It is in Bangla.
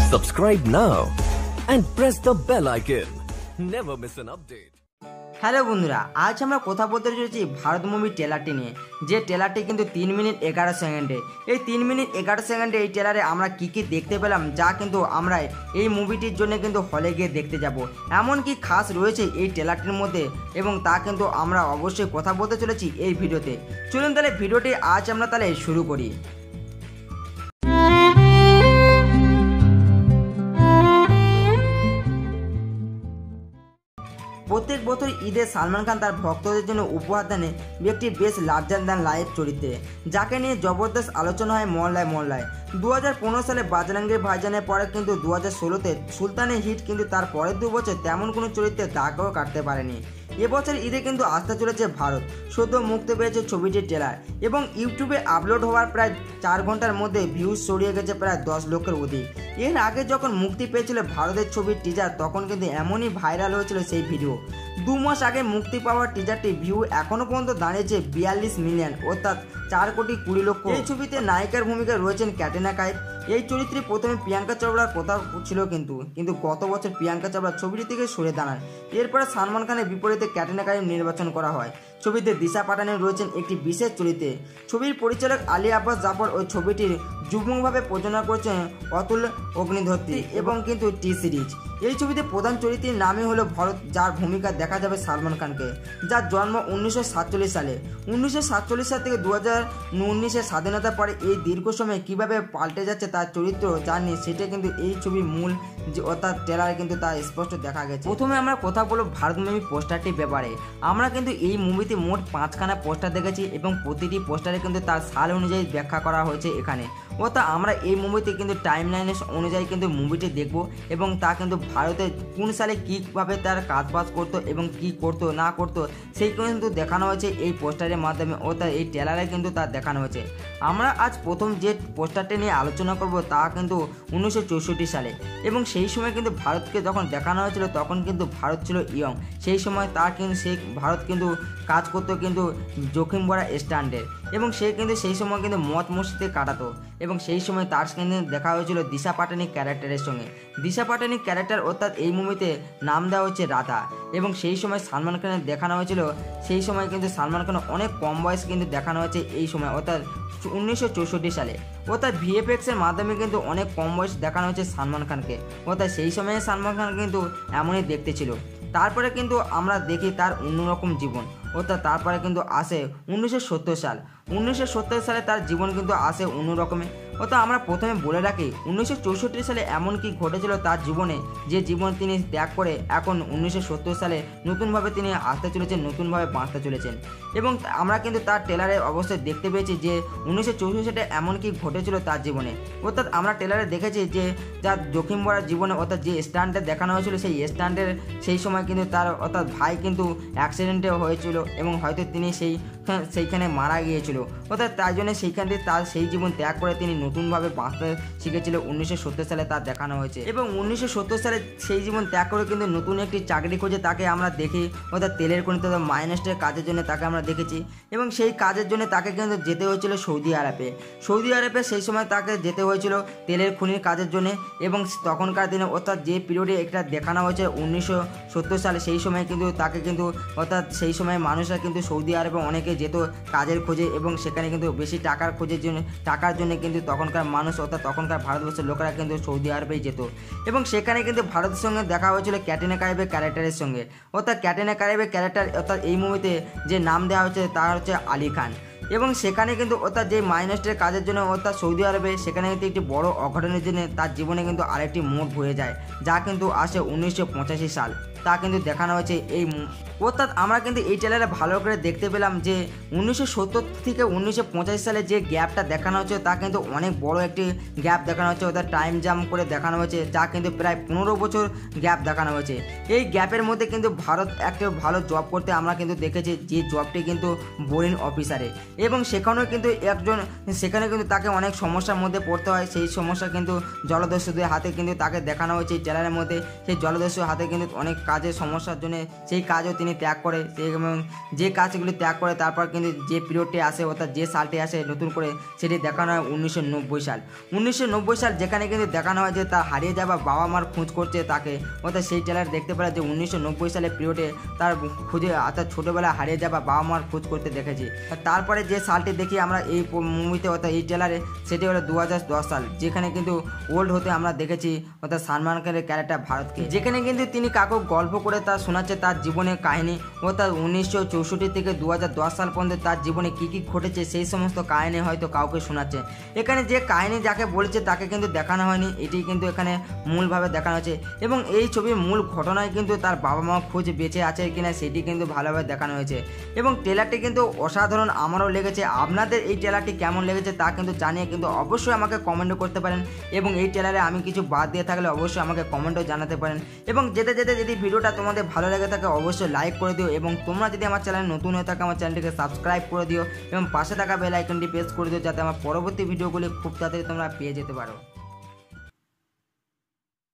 Subscribe now and press the bell icon. Never miss an update. Hello বন্ধুরা, আজ আমরা কথা বলতে চলেছি ভারত মুভি ট্রেলারটি নিয়ে। যে ট্রেলারটি কিন্তু 3 মিনিট 11 সেকেন্ডে। এই 3 মিনিট 11 সেকেন্ডে এই ট্রেলারে আমরা কি দেখতে পেলাম, যা কিন্তু আমরা এই মুভিটির জন্য কিন্তু হলে গিয়ে দেখতে যাব। এমন কি খাস রয়েছে এই ট্রেলারটির মধ্যে, এবং তা কিন্তু আমরা অবশ্যই কথা বলতে চলেছি এই ভিডিওতে। চলুন তাহলে ভিডিওটি আজ আমরা তাহলে শুরু করি। প্রত্যেক বছর ঈদে সালমান খান তার ভক্তদের জন্য উপহার দেন একটি বেশ লার্জার দ্যান লাইফ চরিত্রে, যাকে নিয়ে জবরদস্ত আলোচনা হয় মহল্লায় মহল্লায়। 2015 সালে বাজরাঙ্গি ভাইজানের পরে কিন্তু 2016তে সুলতানের হিট, কিন্তু তার পরের 2 বছর তেমন কোনো চরিত্রে দাগও কাটতে পারেনি। এবছর ঈদে কিন্তু আসতে চলেছে ভারত। সদ্য মুক্তি পেয়েছে ছবিটির ট্রেলার, এবং ইউটিউবে আপলোড হওয়ার প্রায় 4 ঘন্টার মধ্যে ভিউজ ছড়িয়ে গেছে প্রায় 10 লক্ষের অধিক। এর আগে যখন মুক্তি পেয়েছিল ভারতের ছবির টিজার, তখন কিন্তু এমনই ভাইরাল হয়েছিল সেই ভিডিও। 2 মাস আগে মুক্তি পাওয়া টিজারটি ভিউ এখনও পর্যন্ত দাঁড়িয়েছে 42 মিলিয়ন, অর্থাৎ 4 কোটি 20 লক্ষ। এই ছবিতে নায়িকার ভূমিকায় রয়েছেন ক্যাটরিনা কাইফ। এই চরিত্রে প্রথমে প্রিয়াঙ্কা চোপড়ার কথা ছিল, কিন্তু গত বছর প্রিয়াঙ্কা চোপড়া ছবিটি থেকে সরে দাঁড়ান। এরপরে সালমান খানের বিপরীতে ক্যাটরিনা কাইফ নির্বাচন করা হয়। ছবিতে দিশা পাটানি রয়েছেন একটি বিশেষ চরিত্রে। ছবির পরিচালক আলী আব্বাস জাফর ওই ছবিটির যুগ্মভাবে প্রযোজনা করেছেন অতুল অগ্নিধত্রী এবং কিন্তু টি সিরিজ। এই ছবিতে প্রধান চরিত্রের নামই হলো ভরত, যার ভূমিকা দেখা যাবে সালমান খানকে, যার জন্ম 1947 সালে। 1947 সাল থেকে 2019-এর স্বাধীনতার পরে এই দীর্ঘ সময় কীভাবে পাল্টে যাচ্ছে তার চরিত্র জানি, সেটা কিন্তু এই ছবির মূল অর্থাৎ ট্রেলারে কিন্তু তা স্পষ্ট দেখা গেছে। প্রথমে আমরা কথা বলব ভারত মুভি পোস্টারটির ব্যাপারে। আমরা কিন্তু এই মুভিতে মোট 5খানা পোস্টার দেখেছি, এবং প্রতিটি পোস্টারে কিন্তু তার সাল অনুযায়ী ব্যাখ্যা করা হয়েছে এখানে। অর্থাৎ আমরা এই মুভিতে কিন্তু টাইম লাইনের অনুযায়ী কিন্তু মুভিটি দেখব, এবং তা কিন্তু ভারতে কোন সালে কীভাবে তার কাজবাজ করতো এবং কি করতো না করতো সেই কিন্তু দেখানো হয়েছে এই পোস্টারের মাধ্যমে, অর্থাৎ এই ট্রেলারে কিন্তু তা দেখানো হয়েছে। আমরা আজ প্রথম যে পোস্টারটি নিয়ে আলোচনা করব তা কিন্তু 1964 সালে, এবং সেই সময় কিন্তু ভারতকে যখন দেখানো হয়েছিল তখন কিন্তু ভারত ছিল ইয়ং। সেই সময় তার কিন্তু সেই ভারত কিন্তু কাজ করতো কিন্তু জখিম বড়া স্ট্যান্ডের, এবং সে কিন্তু সেই সময় কিন্তু মত মসজিদে কাটাতো, এবং সেই সময় তার কিন্তু দেখা হয়েছিল দিশা পাটানি ক্যারেক্টারের সঙ্গে। দিশা পাটানি ক্যারেক্টার অর্থাৎ এই মুভিতে নাম দেওয়া হচ্ছে রাধা, এবং সেই সময় সালমান খানের দেখানো হয়েছিল। সেই সময় কিন্তু সালমান খান অনেক কম বয়স কিন্তু দেখানো হয়েছে এই সময়, অর্থাৎ 1964 সালে। অর্থাৎ ভিএফএক্সের মাধ্যমে কিন্তু অনেক কম বয়স দেখানো হয়েছে সালমান খানকে, অর্থাৎ সেই সময়ে সালমান খান কিন্তু এমনই দেখতে ছিল। তারপরে কিন্তু আমরা দেখি তার অন্যরকম জীবন, অর্থাৎ তারপরে কিন্তু আসে 1970 সাল। 1970 সালে তার জীবন কিন্তু আসে অন্যরকমে। অর্থাৎ আমরা প্রথমে বলে রাখি 1964 সালে এমন কি ঘটেছিল তার জীবনে, যে জীবন তিনি ত্যাগ করে এখন 1970 সালে নতুনভাবে তিনি আসতে চলেছেন, নতুনভাবে বাঁচতে চলেছেন। এবং আমরা কিন্তু তার ট্রেলারে অবশ্যই দেখতে পেয়েছি যে 1964 সালে এমন কি ঘটেছিল তার জীবনে। অর্থাৎ আমরা ট্রেলারে দেখেছি যে যার জখিম বড়ার জীবনে, অর্থাৎ যে স্ট্যান্ডে দেখানো হয়েছিল সেই স্ট্যান্ডের সেই সময় কিন্তু তার অর্থাৎ ভাই কিন্তু অ্যাক্সিডেন্টে হয়েছিল, এবং হয়তো তিনি সেইখানে মারা গিয়েছিল। অর্থাৎ তাই জন্য সেইখান থেকে তার সেই জীবন ত্যাগ করে তিনি নতুনভাবে বাঁচতে শিখেছিল 1970 সালে তার দেখানো হয়েছে। এবং 1970 সালে সেই জীবন ত্যাগ করে কিন্তু নতুন একটি চাকরি খোঁজে তাকে আমরা দেখি, অর্থাৎ তেলের খনিতে মাইনেস্টের কাজের জন্য তাকে আমরা দেখেছি, এবং সেই কাজের জন্য তাকে কিন্তু যেতে হয়েছিল সৌদি আরবে। সৌদি আরবে সেই সময় তাকে যেতে হয়েছিল তেলের খনির কাজের জন্য, এবং তখনকার দিনে অর্থাৎ যে পিরিয়ডে এটা দেখানো হয়েছে 1970 সালে, সেই সময় কিন্তু তাকে কিন্তু অর্থাৎ সেই সময় মানুষরা কিন্তু সৌদি আরবে অনেকে যেত কাজের খোঁজে, এবং সেখানে কিন্তু বেশি টাকার খোঁজের জন্য টাকার জন্য কিন্তু তখনকার মানুষ অর্থাৎ তখনকার ভারতবর্ষের লোকেরা কিন্তু সৌদি আরবেই যেত। এবং সেখানে কিন্তু ভারতের সঙ্গে দেখা হয়েছিল ক্যাটরিনা কাইফের ক্যারেক্টারের সঙ্গে, অর্থাৎ ক্যাটরিনা কাইফের ক্যারেক্টার অর্থাৎ এই মুভিতে যে নাম দেওয়া হচ্ছে তা হচ্ছে আলী খান। এবং সেখানে কিন্তু অর্থাৎ যে মাইনস্টের কাজের জন্য অর্থাৎ সৌদি আরবে, সেখানে কিন্তু একটি বড় অঘটনের জন্য তার জীবনে কিন্তু আরেকটি মোড় ঘুরে যায়, যা কিন্তু আসে 1985 সাল। তা কিন্তু দেখানো হয়েছে এই অর্থাৎ আমরা কিন্তু এই ট্রেলারে ভালো করে দেখতে পেলাম যে 1970 থেকে 1985 সালে যে গ্যাপটা দেখানো হচ্ছে তা কিন্তু অনেক বড় একটি গ্যাপ দেখানো হচ্ছে, অর্থাৎ টাইম জাম্প করে দেখানো হয়েছে, যা কিন্তু প্রায় 15 বছর গ্যাপ দেখানো হয়েছে। এই গ্যাপের মধ্যে কিন্তু ভারত একটা ভালো জব করতে আমরা কিন্তু দেখেছি, যে জবটি কিন্তু বোরিং অফিসারে, এবং সেখানেও কিন্তু সেখানে কিন্তু তাকে অনেক সমস্যার মধ্যে পড়তে হয়। সেই সমস্যা কিন্তু জলদস্যুদের হাতে কিন্তু তাকে দেখানো হয়েছে এই ট্রেলারের মধ্যে। সেই জলদস্যুর হাতে কিন্তু অনেক কাজের সমস্যার জন্য সেই কাজও তিনি ত্যাগ করে এবং যে কাজগুলি ত্যাগ করে তারপর কিন্তু যে পিরিয়ডটি আসে অর্থাৎ যে সালটি আসে নতুন করে সেটি দেখানো হয় 1990 সাল। 1990 সাল যেখানে কিন্তু দেখানো হয় যে তার হারিয়ে যাওয়া বাবা মার খোঁজ করছে তাকে, অর্থাৎ সেই ট্রেলার দেখতে পেলে যে 1990 সালের পিরিয়ডে তার খুঁজে অর্থাৎ ছোটোবেলায় হারিয়ে যাওয়া বাবা মার খোঁজ করতে দেখেছি। তারপরে যে সালটি দেখি আমরা এই মুভিতে অর্থাৎ এই ট্রেলারে সেটি হলো 2010 সাল, যেখানে কিন্তু ওল্ড হতে আমরা দেখেছি অর্থাৎ সালমান খানের ক্যারেক্টার ভারতকে, যেখানে কিন্তু তিনি কাকু গল্প করে তার শোনাচ্ছে তার জীবনের কাহিনী অর্থাৎ 1964 থেকে 2010 সাল পর্যন্ত তার জীবনে কী কী ঘটেছে সেই সমস্ত কাহিনী হয়তো কাউকে শোনাচ্ছে। এখানে যে কাহিনী যাকে বলেছে তাকে কিন্তু দেখানো হয়নি, এটি কিন্তু এখানে মূলভাবে দেখানো হয়েছে এবং এই ছবির মূল ঘটনায় কিন্তু তার বাবা মা খোঁজ বেঁচে আছে কিনা সেটি কিন্তু ভালোভাবে দেখানো হয়েছে এবং ট্রেলারটি কিন্তু অসাধারণ আমারও লেগেছে। আপনাদের এই ট্রেলারটি কেমন লেগেছে তা কিন্তু জানিয়ে কিন্তু অবশ্যই আমাকে কমেন্টও করতে পারেন এবং এই ট্রেলারে আমি কিছু বাদ দিয়ে থাকলে অবশ্যই আমাকে কমেন্টও জানাতে পারেন এবং যেতে যেতে যদি ভিডিওটা তোমাদের ভালো লেগে থাকে অবশ্যই লাইক করে দিও এবং তোমরা যদি আমার চ্যানেল নতুন হয়ে থাকে আমার চ্যানেলটিকে সাবস্ক্রাইব করে দিও এবং পাশে থাকা বেল আইকনটি প্রেস করে দিও যাতে আমার পরবর্তী ভিডিওগুলি খুব তাড়াতাড়ি তোমরা পেয়ে যেতে পারো।